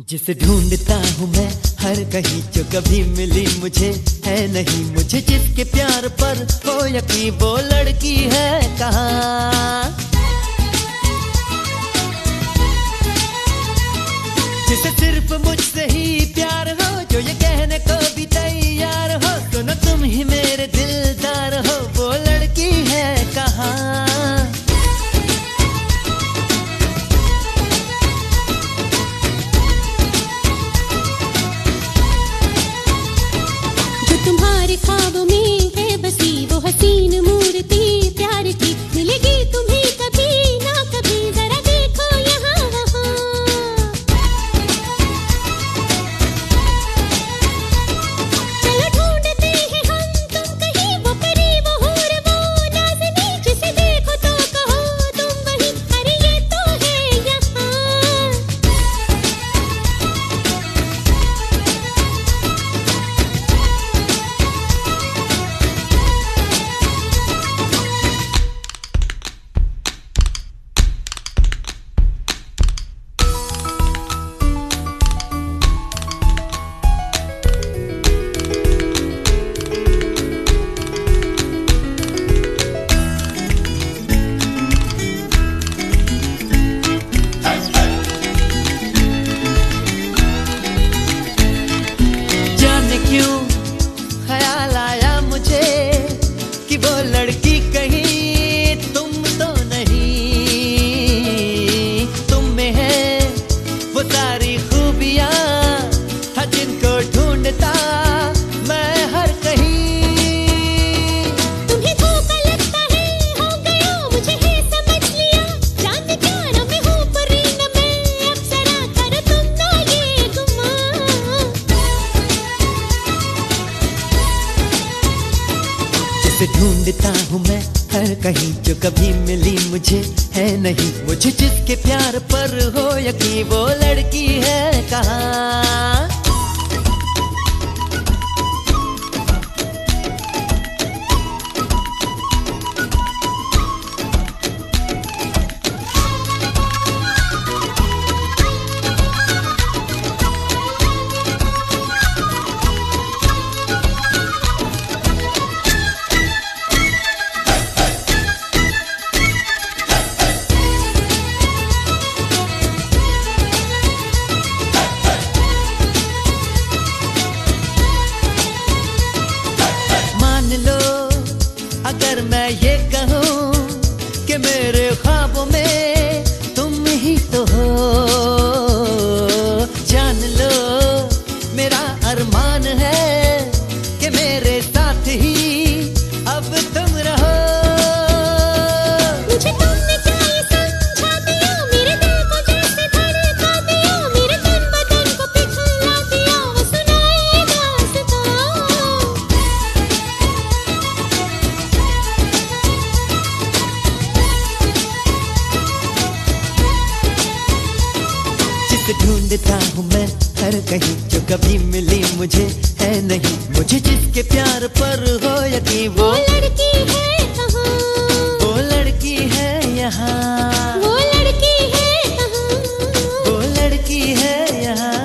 जिसे ढूंढता हूँ मैं हर कहीं, जो कभी मिली मुझे है नहीं। मुझे जिसके प्यार पर हो यकीन, वो लड़की है कहाँ। जिसे सिर्फ मुझसे ही प्यार हो, जो ये कहने को भी तैयार हो, सुनो तुम ही मेरे दिलदार हो, वो लड़की है कहाँ। ख्वाब में है बसी वो हसीन मूर्ति प्यार की, मिलेगी तुम्हें कभी ना कभी, जरा देखो यहाँ वहाँ। चलो ढूंढते हैं हम तुम कहीं, वो परी वो हूर वो नाज़नी, जिसे देखो तो कहो तुम वही, अरे ये तो है यहाँ। क्यों ख्याल आया मुझे कि वो लड़की कहीं तुम तो नहीं। तुम में है वो सारी खूबियां, था जिनको ढूंढता मैं हर कहीं। तुम्हें धोखा लगता है, हो गया मुझे है समझ लिया, जानते क्या ना मैं हूँ परी न मैं अप्सरा, करो तुम ना ये गुमान। जिसे ढूंढता हूँ मैं हर कहीं, जो कभी मिली मुझे है नहीं। मुझे जिसके प्यार पर हो यकीन, वो लड़की है कहाँ। अगर मैं ये कहूँ कि मेरे ख्वाबों में तुम ही तो हो, जान लो मेरा अरमान है कि मेरे साथ ही अब तुम रहो। मुझे तुमने क्या ये समझा दिया, मेरे दिल को जैसे धड़का दिया, मेरे तन बदन को पिघला दिया, वो सुनाए दास्तां। ढूंढता हूँ मैं हर कहीं, जो कभी मिली मुझे है नहीं। मुझे जिसके प्यार पर हो यकीन, वो लड़की है कहाँ, वो लड़की है यहाँ, वो लड़की है कहाँ, वो लड़की है यहाँ।